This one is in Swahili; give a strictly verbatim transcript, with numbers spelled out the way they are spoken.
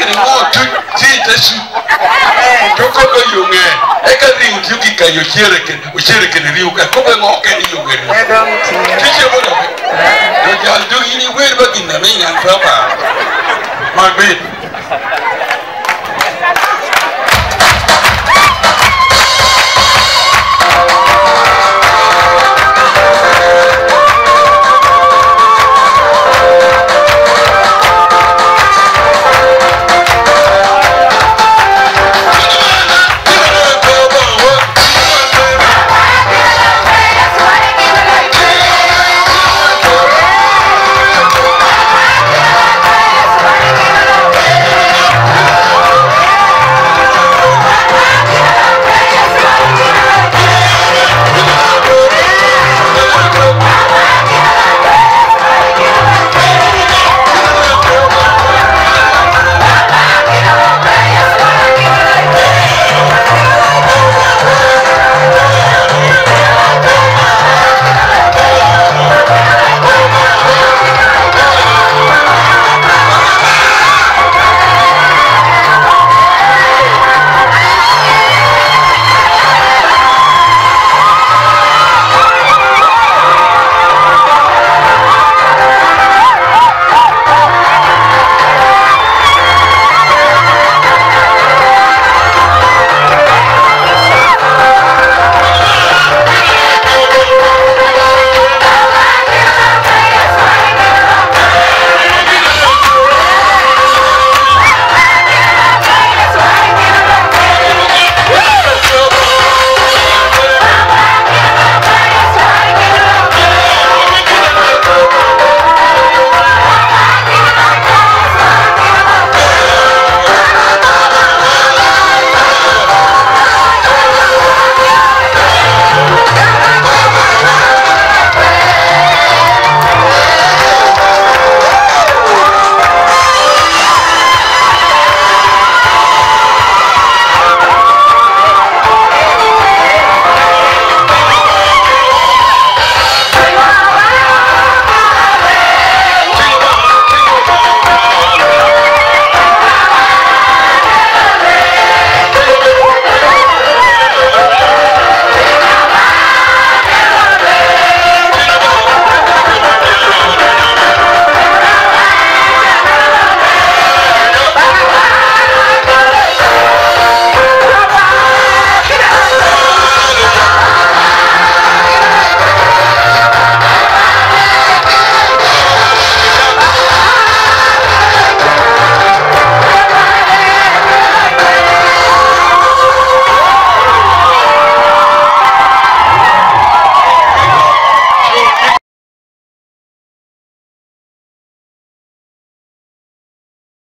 ni mo tu ti tesu joko ko yunge e ka ri uti ki ka yo chere ke o chere ke ni uka ko be ngo ke ni yunge ti che bo do ja do ni we ba kin na me nyan pa pa ma be